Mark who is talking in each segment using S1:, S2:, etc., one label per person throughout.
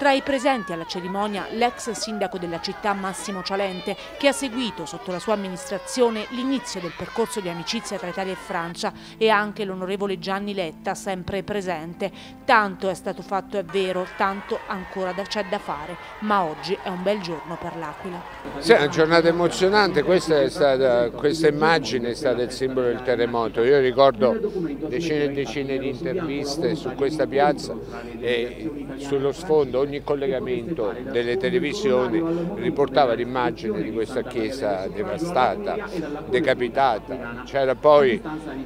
S1: Tra i presenti alla cerimonia l'ex sindaco della città Massimo Cialente, che ha seguito sotto la sua amministrazione l'inizio del percorso di amicizia tra Italia e Francia, e anche l'onorevole Gianni Letta, sempre presente. Tanto è stato fatto, è vero, tanto ancora c'è da fare, ma oggi è un bel giorno per l'Aquila.
S2: Sì, è una giornata emozionante, questa immagine è stata il simbolo del terremoto. Io ricordo decine e decine di interviste su questa piazza e sullo sfondo ogni collegamento delle televisioni riportava l'immagine di questa chiesa devastata, decapitata. C'era poi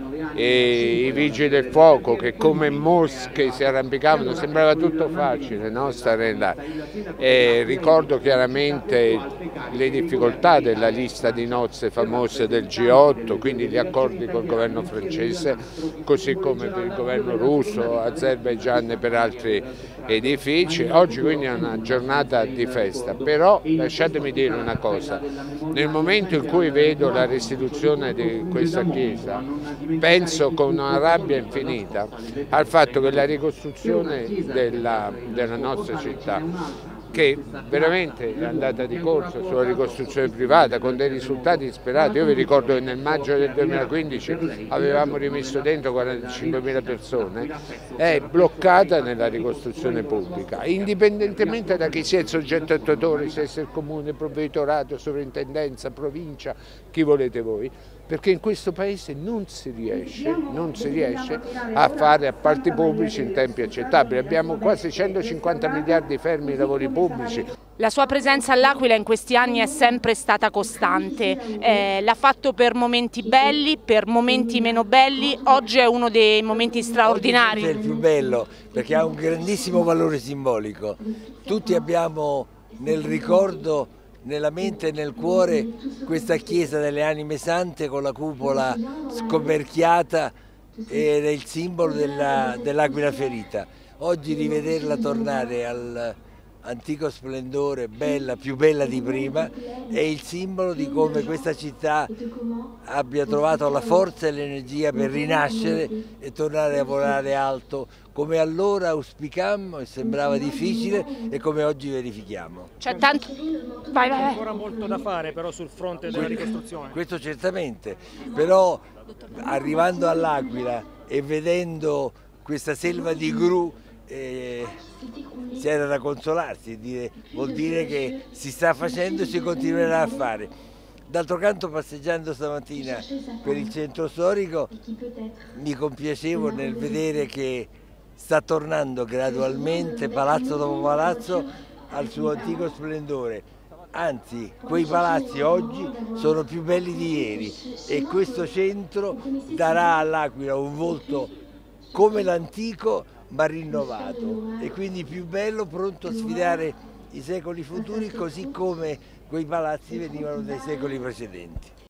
S2: i vigili del fuoco che come mosche si arrampicavano, sembrava tutto facile, no? Stare là. E ricordo chiaramente le difficoltà della lista di nozze famose del G8, quindi gli accordi col governo francese, così come per il governo russo, Azerbaigian e per altri edifici. Oggi quindi è una giornata di festa, però lasciatemi dire una cosa: nel momento in cui vedo la restituzione di questa chiesa penso con una rabbia infinita al fatto che la ricostruzione della nostra città, che veramente è andata di corsa sulla ricostruzione privata con dei risultati disperati. Io vi ricordo che nel maggio del 2015 avevamo rimesso dentro 45.000 persone, è bloccata nella ricostruzione pubblica, indipendentemente da chi sia il soggetto attuatore, se sia il comune, il provveditorato, sovrintendenza, provincia, chi volete voi, perché in questo paese non si riesce a fare appalti pubblici in tempi accettabili. Abbiamo quasi 150 miliardi fermi ai lavori pubblici.
S1: La sua presenza all'Aquila in questi anni è sempre stata costante, l'ha fatto per momenti belli, per momenti meno belli. Oggi è uno dei momenti straordinari.
S3: Oggi è il più bello perché ha un grandissimo valore simbolico. Tutti abbiamo nel ricordo, nella mente e nel cuore, questa chiesa delle Anime Sante con la cupola scoperchiata, ed è il simbolo dell'Aquila ferita. Oggi rivederla tornare all'antico splendore, bella, più bella di prima, è il simbolo di come questa città abbia trovato la forza e l'energia per rinascere e tornare a volare alto, come allora auspicammo e sembrava difficile e come oggi verifichiamo.
S1: C'è tanto... Vai.
S4: C'è ancora molto da fare però sul fronte della ricostruzione.
S3: Questo certamente, però arrivando all'Aquila e vedendo questa selva di gru c'era da consolarsi, vuol dire che si sta facendo e si continuerà a fare. D'altro canto, passeggiando stamattina per il centro storico mi compiacevo nel vedere che sta tornando gradualmente palazzo dopo palazzo al suo antico splendore. Anzi, quei palazzi oggi sono più belli di ieri e questo centro darà all'Aquila un volto come l'antico ma rinnovato, e quindi più bello, pronto a sfidare i secoli futuri, così come quei palazzi venivano dai secoli precedenti.